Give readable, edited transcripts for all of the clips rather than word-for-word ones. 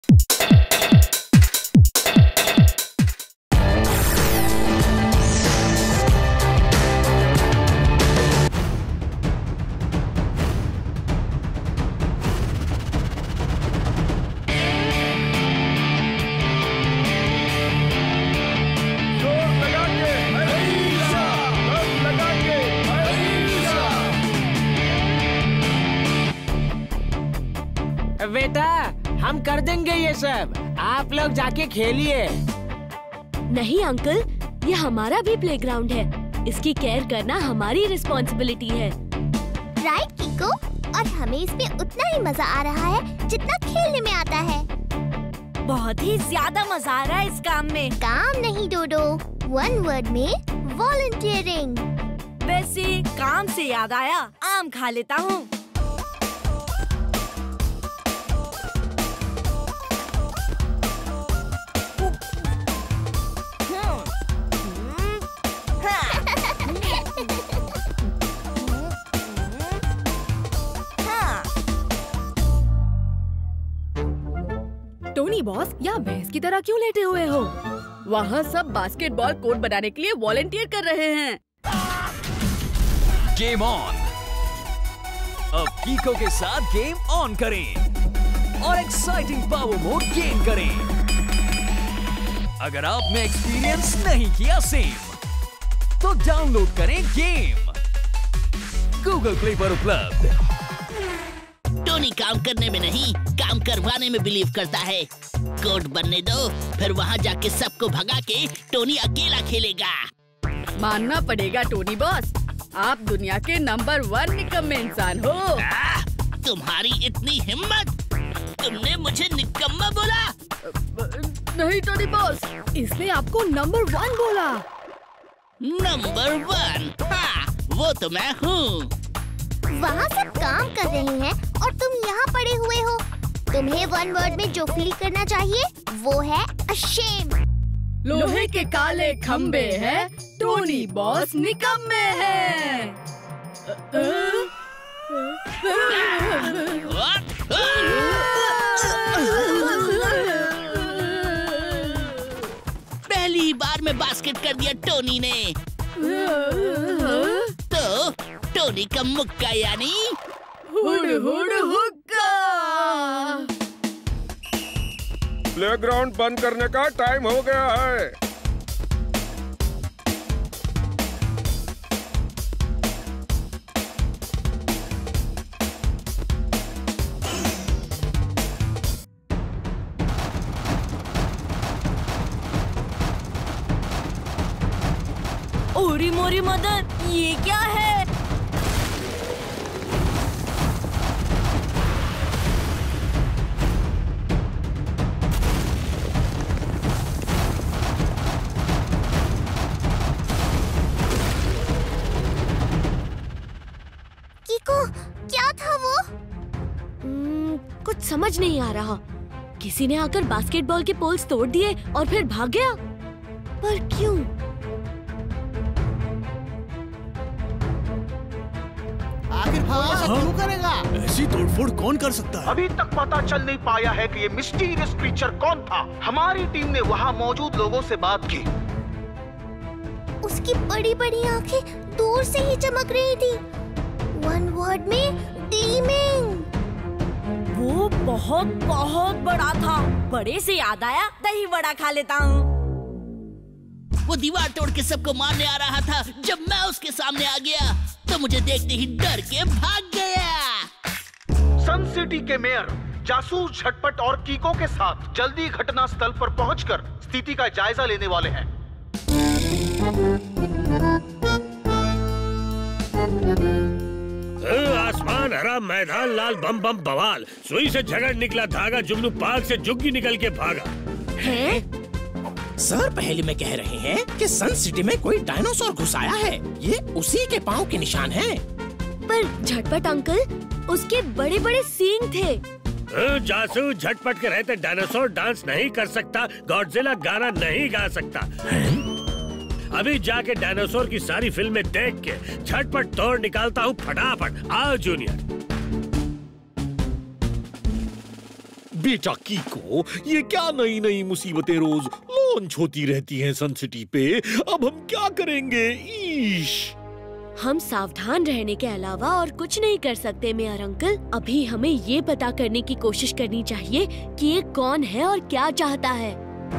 बेटा हम कर देंगे ये सब, आप लोग जाके खेलिए। नहीं अंकल, ये हमारा भी प्लेग्राउंड है, इसकी केयर करना हमारी रिस्पॉन्सिबिलिटी है। राइट कीको, और हमें इसमें उतना ही मजा आ रहा है जितना खेलने में आता है। बहुत ही ज्यादा मजा आ रहा है इस काम में। काम नहीं डोडो, वन वर्ड में वॉलंटियरिंग। वैसे काम से याद आया, आम खा लेता हूँ। टोनी बॉस, यहाँ भैंस की तरह क्यों लेटे हुए हो? वहाँ सब बास्केटबॉल कोर्ट बनाने के लिए वॉलंटियर कर रहे हैं। Game on. अब कीको के साथ गेम ऑन करें और एक्साइटिंग पावर मोड गेन करें। अगर आपने एक्सपीरियंस नहीं किया सेम, तो डाउनलोड करें गेम गूगल प्ले पर उपलब्ध। टोनी काम करने में नहीं, काम करवाने में बिलीव करता है। कोर्ट बनने दो, फिर वहाँ जाके सबको भगा के टोनी अकेला खेलेगा। मानना पड़ेगा टोनी बॉस, आप दुनिया के नंबर 1 निकम्मे इंसान हो। तुम्हारी इतनी हिम्मत, तुमने मुझे निकम्मा बोला? नहीं टोनी बॉस, इसने आपको नंबर 1 बोला। नंबर 1? हाँ, वो तो मैं हूँ। वहाँ सब काम कर रहे हैं और तुम यहाँ पड़े हुए हो। तुम्हें वन वर्ड में जो फील करना चाहिए वो है अशेम। लोहे के काले खंबे हैं, टोनी बॉस निकम्मे हैं। पहली बार में बास्केट कर दिया टोनी ने। तो टोनी का मुक्का यानी हुड हुड हुक्का। प्लेग्राउंड बंद करने का टाइम हो गया है। ओरी मोरी मदर, ये क्या है? कीको, क्या था वो? कुछ समझ नहीं आ रहा। किसी ने आकर बास्केटबॉल के पोल्स तोड़ दिए और फिर भाग गया, पर क्यों? आखिर वो ऐसा क्यों करेगा? ऐसी तोड़फोड़ कौन कर सकता है? अभी तक पता चल नहीं पाया है कि ये मिस्टीरियस क्रीचर कौन था। हमारी टीम ने वहाँ मौजूद लोगों से बात की। उसकी बड़ी बड़ी आंखें दूर से ही चमक रही थी। वन वर्ड में ग्लीमिंग। वो बहुत बहुत बड़ा था। बड़े से याद आया, दही बड़ा खा लेता हूँ। वो दीवार तोड़ के सबको मारने आ रहा था। जब मैं उसके सामने आ गया तो मुझे देखते ही डर के भाग गया। सन सिटी के मेयर जासूस झटपट और कीको के साथ जल्दी घटना स्थल पर पहुंचकर स्थिति का जायजा लेने वाले हैं। आसमान हरा, मैदान लाल, बम बम बवाल। सुई से झगड़ निकला धागा, जुगनू पार्क से जुग्गी निकल के भागा। हैं? सर पहले में कह रहे हैं कि सन सिटी में कोई डायनासोर घुस आया है। ये उसी के पाँव के निशान हैं। पर झटपट अंकल, उसके बड़े बड़े सींग थे। जासूस झटपट के रहते डायनासोर डांस नहीं कर सकता, गॉडजिला गाना नहीं गा सकता। अभी जाके डायनासोर की सारी फिल्में देख के झटपट तोड़ निकालता हूँ फटाफट। आओ जूनियर। बेटा कीको, ये क्या नई नई मुसीबतें रोज लॉन्च होती रहती हैं सन सिटी पे। अब हम क्या करेंगे? ईश। हम सावधान रहने के अलावा और कुछ नहीं कर सकते मेयर अंकल। अभी हमें ये पता करने की कोशिश करनी चाहिए कि ये कौन है और क्या चाहता है।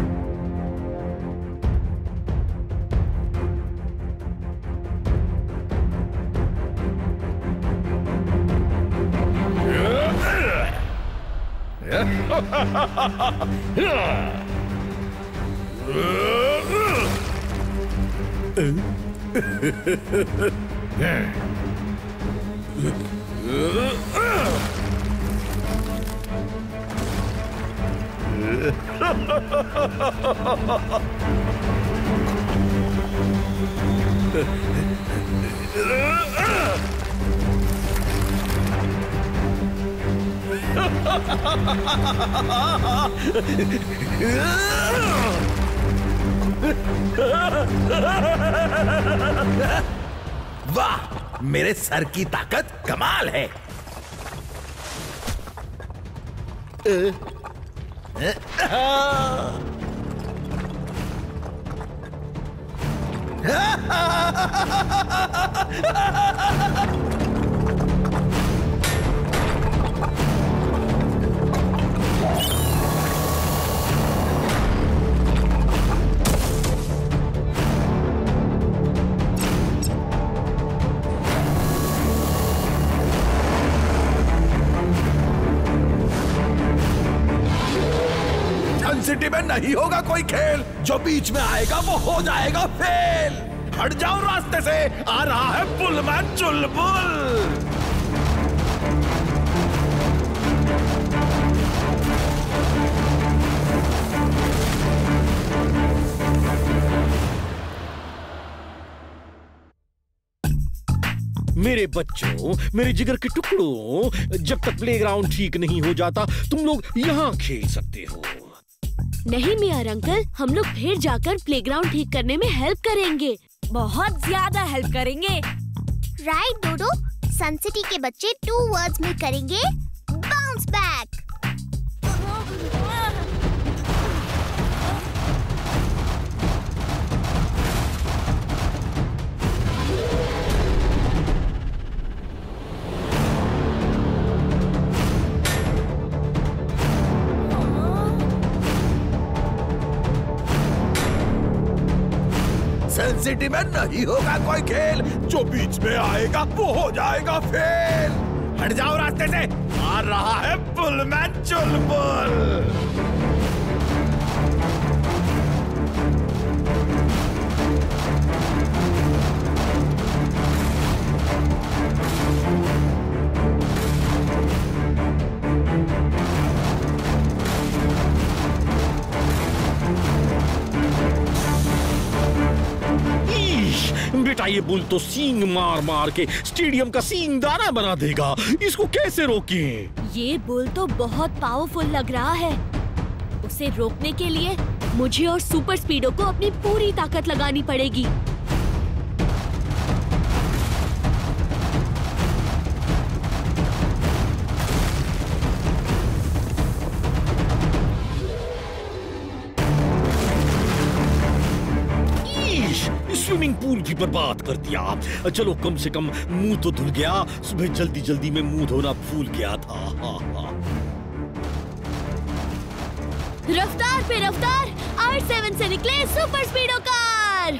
वाह, मेरे सर की ताकत कमाल है। सिटी में नहीं होगा कोई खेल, जो बीच में आएगा वो हो जाएगा फेल। हट जाओ रास्ते से, आ रहा है बुलमैन चुलबुल। मेरे बच्चों, मेरे जिगर के टुकड़ों, जब तक प्लेग्राउंड ठीक नहीं हो जाता तुम लोग यहाँ खेल सकते हो। नहीं मेयर अंकल, हम लोग फिर जाकर प्लेग्राउंड ठीक करने में हेल्प करेंगे। बहुत ज्यादा हेल्प करेंगे। राइट डोडो, सन सिटी के बच्चे 2 वर्ड्स में करेंगे बाउंस बैक। सन सिटी में नहीं होगा कोई खेल, जो बीच में आएगा वो हो जाएगा फेल। हट जाओ रास्ते से, आ रहा है बुलमैन चुलबुल। बेटा ये बुल तो सींग मार मार के स्टेडियम का सींगदाना बना देगा, इसको कैसे रोकें? ये बुल तो बहुत पावरफुल लग रहा है। उसे रोकने के लिए मुझे और सुपर स्पीडो को अपनी पूरी ताकत लगानी पड़ेगी। स्विमिंग पूल भी बर्बाद कर दिया। चलो कम से कम मुंह तो धुल गया, सुबह जल्दी जल्दी में मुंह धोना भूल गया था। रफ्तार पे रफ्तार, R7 से निकले सुपर स्पीडो कार।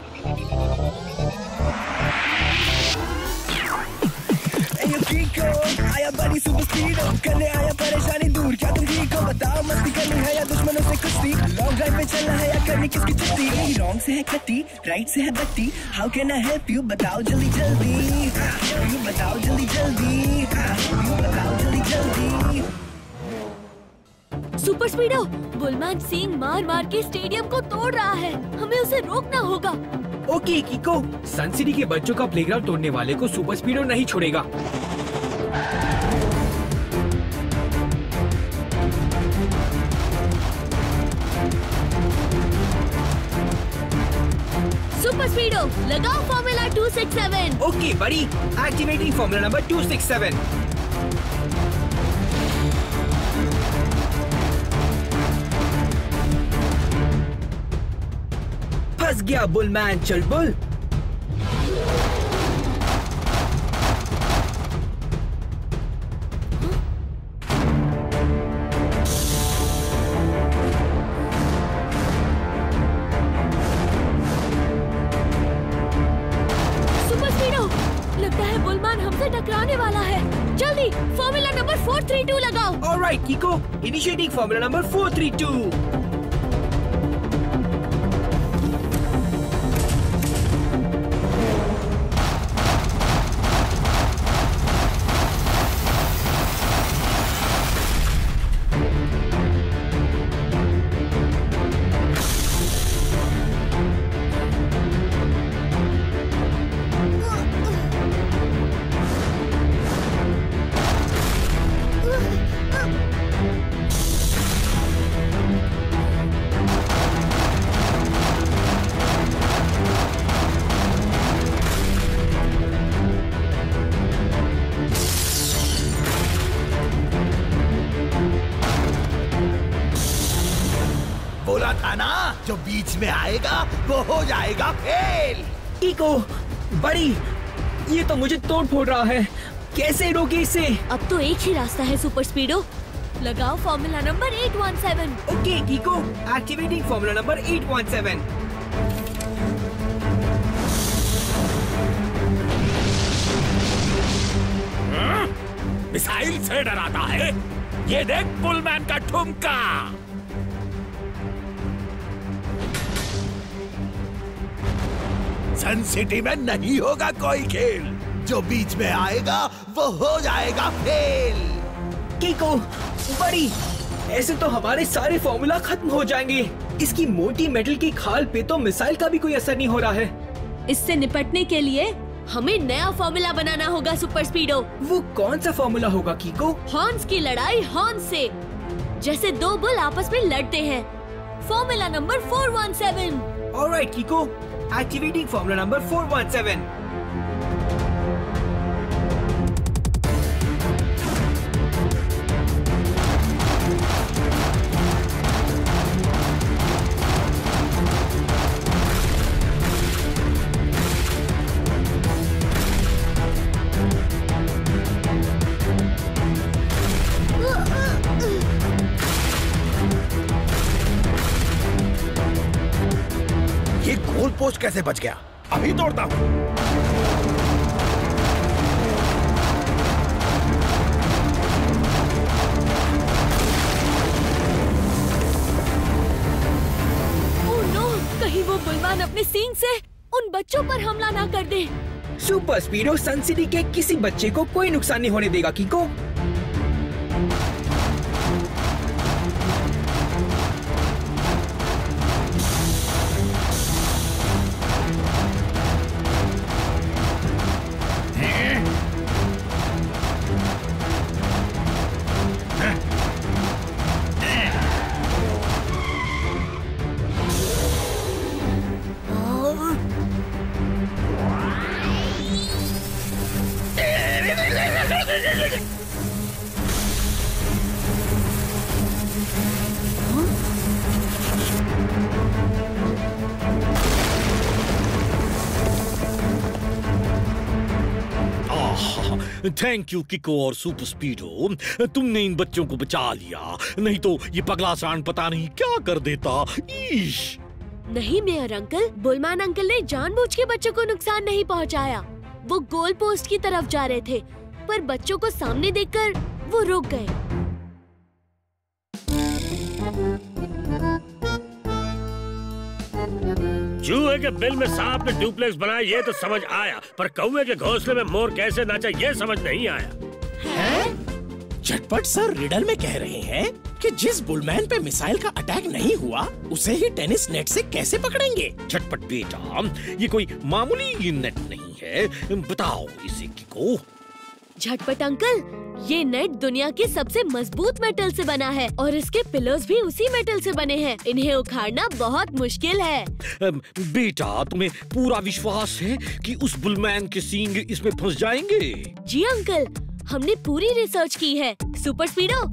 आया बड़ी सुपर स्पीडो, करने आया परेशानी दूर। क्या तुम ठीक हो? बताओ मस्ती करनी है या दुश्मनों से कुश्ती? लॉन्ग ड्राइव पे चलना है या करनी किसकी छुट्टी? रॉन्ग से है खट्टी, राइट से है बट्टी। How can I help you? बताओ जल्दी जल्दी, यू बताओ जल्दी जल्दी, यू बताओ जल्दी जल्दी। सुपर स्पीडो, बुलमैन सिंह मार मार के स्टेडियम को तोड़ रहा है, हमें उसे रोकना होगा। ओके कीको, सन सिटी के बच्चों का प्लेग्राउंड तोड़ने वाले को सुपर स्पीडो नहीं छोड़ेगा। सुपर स्पीडो, लगाओ formula 267। Okay buddy, activating formula number 267। फंस गया बुलमैन चुलबुल। लगता है बुलमैन हमसे टकराने वाला है। जल्दी फॉर्मूला नंबर 432 लगाओ। Alright Kicko, initiating formula number 432। बोला था ना, जो बीच में आएगा वो हो जाएगा फेल। कीको, बड़ी, ये तो मुझे तोड़ फोड़ रहा है, कैसे रोके इसे? अब तो एक ही रास्ता है सुपर स्पीडो, लगाओ formula number 817। Okay Kicko, activating formula number 817। Missile से डराता है, ये देख बुलमैन का ठुमका। सन सिटी में नहीं होगा कोई खेल, जो बीच में आएगा वो हो जाएगा फेल। कीको, बड़ी, ऐसे तो हमारे सारे फॉर्मूला खत्म हो जाएंगे। इसकी मोटी मेटल की खाल पे तो मिसाइल का भी कोई असर नहीं हो रहा है। इससे निपटने के लिए हमें नया फॉर्मूला बनाना होगा सुपर स्पीडो। वो कौन सा फॉर्मूला होगा कीको? हॉर्न्स की लड़ाई हॉर्न से, जैसे दो बुल आपस में लड़ते हैं। Formula number 417। Alright Kicko, activating formula number 417। ये गोल पोस्ट कैसे बच गया? अभी तोड़ता हूँ। ओह नो, कहीं वो बुलमैन अपने सींग से उन बच्चों पर हमला ना कर दे। सुपर स्पीडो सन सिटी के किसी बच्चे को कोई नुकसान नहीं होने देगा कीको। थैंक यू किको और सुपर स्पीडो, तुमने इन बच्चों को बचा लिया, नहीं तो ये पगला सांड पता नहीं क्या कर देता। ईश। नहीं मेयर अंकल, बुलमैन अंकल ने जानबूझ के बच्चों को नुकसान नहीं पहुंचाया। वो गोल पोस्ट की तरफ जा रहे थे, पर बच्चों को सामने देखकर वो रुक गए। चूहे के बिल में सांप ने डुप्लेक्स बनाया ये तो समझ आया, पर कौवे के घोंसले में मोर कैसे नाचा ये समझ नहीं आया। झटपट सर रिडल में कह रहे हैं कि जिस बुलमैन पे मिसाइल का अटैक नहीं हुआ उसे ही टेनिस नेट से कैसे पकड़ेंगे? झटपट बेटा, ये कोई मामूली नेट नहीं है, बताओ इसे किको। झटपट अंकल, ये नेट दुनिया की सबसे मजबूत मेटल से बना है और इसके पिलर्स भी उसी मेटल से बने हैं। इन्हें उखाड़ना बहुत मुश्किल है। बेटा, तुम्हें पूरा विश्वास है कि उस बुलमैन के सींग इसमें फंस जाएंगे? जी अंकल, हमने पूरी रिसर्च की है। सुपर स्पीडो,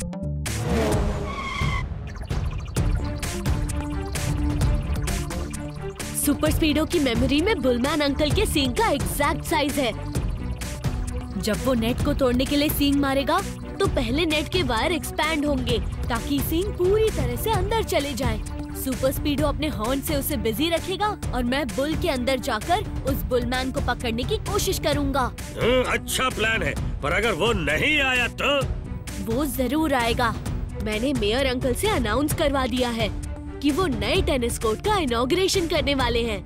सुपर स्पीडो की मेमोरी में बुलमैन अंकल के सींग का एग्जैक्ट साइज है। जब वो नेट को तोड़ने के लिए सींग मारेगा तो पहले नेट के वायर एक्सपैंड होंगे ताकि सींग पूरी तरह से अंदर चले जाए। सुपर स्पीडो अपने हॉर्न से उसे बिजी रखेगा और मैं बुल के अंदर जाकर उस बुलमैन को पकड़ने की कोशिश करूँगा। अच्छा प्लान है, पर अगर वो नहीं आया तो? वो जरूर आएगा। मैंने मेयर अंकल से अनाउंस करवा दिया है कि वो नए टेनिस कोर्ट का इनॉग्रेशन करने वाले हैं।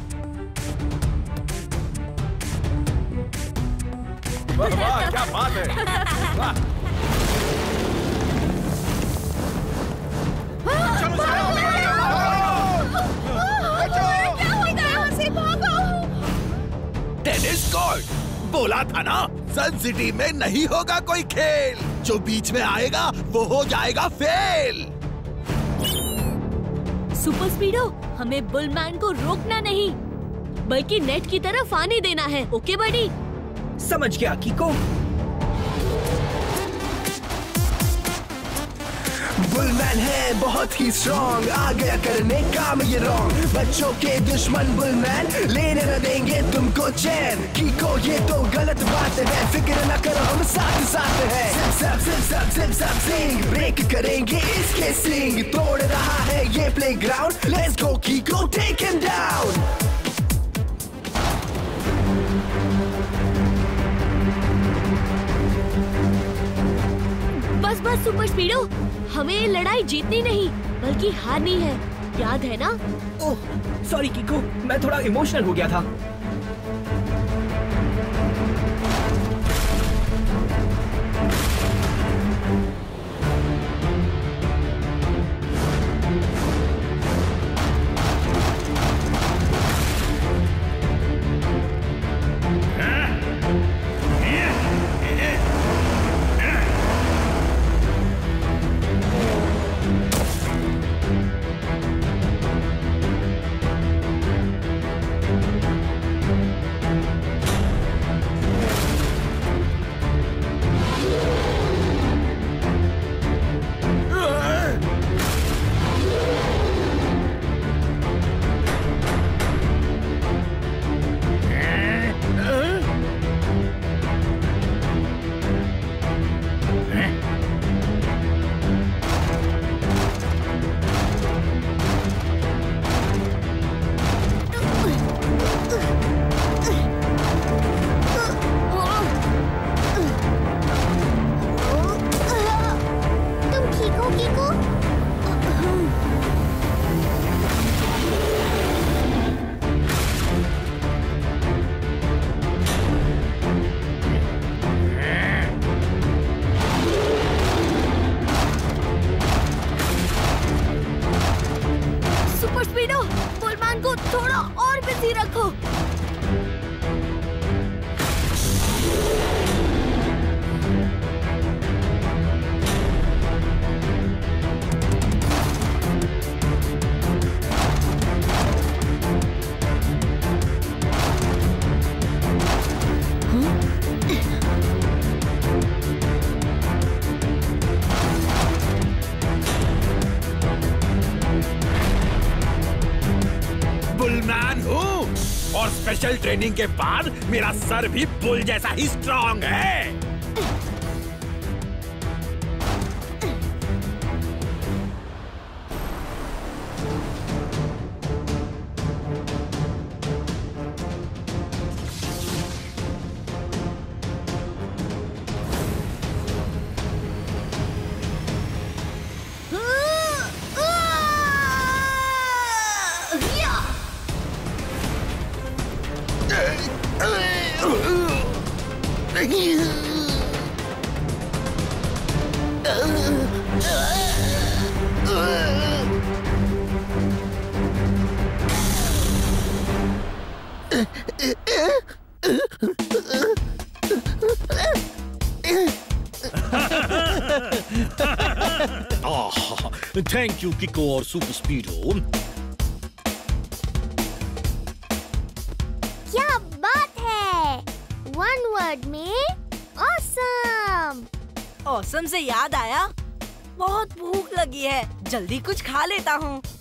वाह, क्या बात है। वाह। टेनिस कोर्ट बोला था ना, सन सिटी में नहीं होगा कोई खेल। जो बीच में आएगा वो हो जाएगा फेल। सुपर स्पीडो, हमें बुलमैन को रोकना नहीं बल्कि नेट की तरफ आने देना है। Okay buddy? समझ गया कीको। बुलमैन है बहुत ही स्ट्रॉन्ग, आ गया करने काम ये रॉन्ग। बच्चों के दुश्मन बुलमैन लेने न देंगे तुमको चैन। कीको ये तो गलत बात है, फिक्र न करो हम साथ साथ है। जिप जैप सिंग, ब्रेक करेंगे इसके स्लिंग। तोड़ रहा है ये playground, let's go Kicko, take him down. बस सुपर स्पीडो, हमें ये लड़ाई जीतनी नहीं बल्कि हारनी है, याद है ना? ओह सॉरी कीको, मैं थोड़ा इमोशनल हो गया था। स्पेशल ट्रेनिंग के बाद मेरा सर भी बुल जैसा ही स्ट्रॉन्ग है। थैंक यू किको और सुपर स्पीडो। क्या बात है, वन वर्ड में ऑसम। ऑसम से याद आया, बहुत भूख लगी है, जल्दी कुछ खा लेता हूँ।